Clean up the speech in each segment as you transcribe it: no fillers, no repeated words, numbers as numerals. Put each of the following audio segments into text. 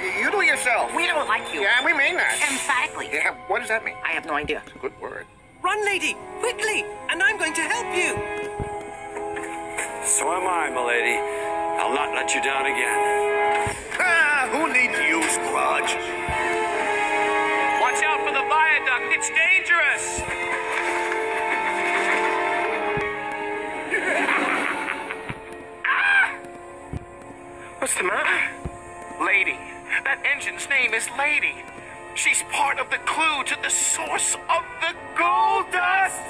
You do it yourself. We don't like you. Yeah, we mean that. Emphatically. Yeah, what does that mean? I have no idea. It's a good word. Run, lady, quickly, and I'm going to help you. So am I, milady. I'll not let you down again. Ah, who needs you, Scrooge? Watch out for the viaduct. It's dangerous. What's the matter? Lady. That engine's name is Lady. She's part of the clue to the source of the gold dust.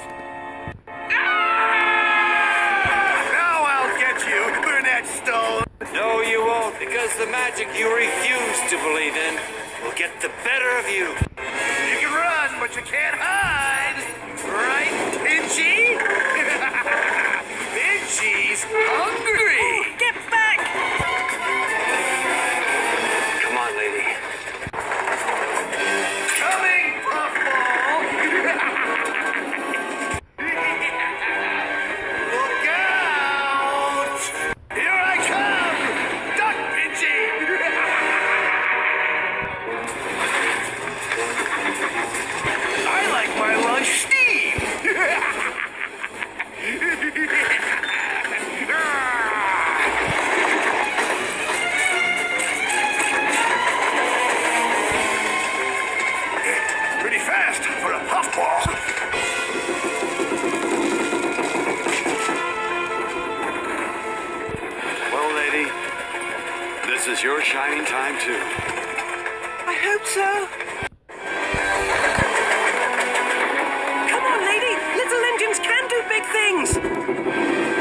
Now I'll get you, Burnett Stone. No, you won't, because the magic you refuse to believe in will get the better of you. You can run, but you can't hide. Right, Pinchy? Pinchy's hungry. Get back! Come on, lady. Coming, Puffball. Look out! Here I come! Duck, Pinchy! I like my lunch steamed. Pretty fast for a puffball. Well, lady, this is your shining time, too. I hope so. Come on, lady, little engines can do big things.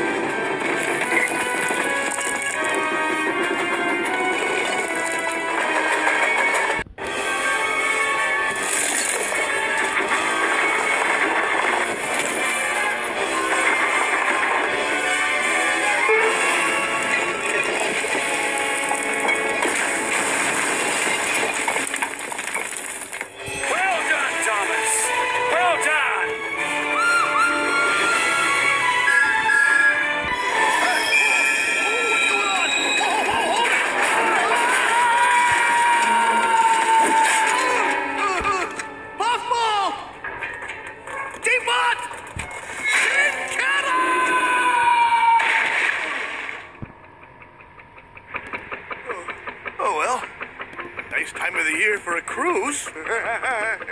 Well done, Thomas. Well done. What's going on? Hold it! Puffball! Teapot! Tin kettle! Oh well. Nice time of the year for a cruise.